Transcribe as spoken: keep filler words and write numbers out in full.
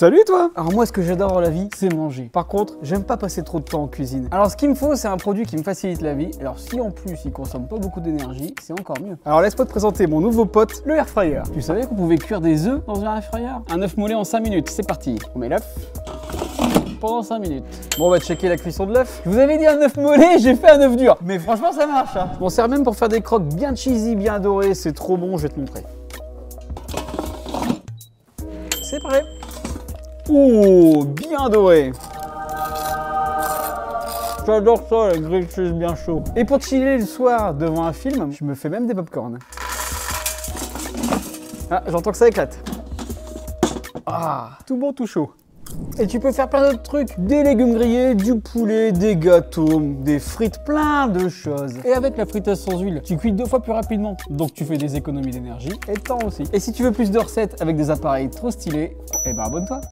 Salut toi! Alors moi ce que j'adore dans la vie, c'est manger. Par contre, j'aime pas passer trop de temps en cuisine. Alors ce qu'il me faut, c'est un produit qui me facilite la vie. Alors si en plus il consomme pas beaucoup d'énergie, c'est encore mieux. Alors laisse-moi te présenter mon nouveau pote, le air fryer. Tu savais qu'on pouvait cuire des œufs dans un air fryer? Un œuf mollé en cinq minutes, c'est parti. On met l'œuf pendant cinq minutes. Bon, on va checker la cuisson de l'œuf. Je vous avais dit un œuf mollé, j'ai fait un œuf dur. Mais franchement, ça marche. Hein. Je m'en sers même pour faire des croques bien cheesy, bien dorées. C'est trop bon, je vais te montrer. C'est prêt. Oh, bien doré. J'adore ça, la grilled cheese bien chaud. Et pour chiller le soir devant un film, je me fais même des popcorn. Ah, j'entends que ça éclate. Ah, tout bon, tout chaud. Et tu peux faire plein d'autres trucs, des légumes grillés, du poulet, des gâteaux, des frites, plein de choses. Et avec la friteuse sans huile, tu cuis deux fois plus rapidement, donc tu fais des économies d'énergie et de temps aussi. Et si tu veux plus de recettes avec des appareils trop stylés, eh ben abonne-toi.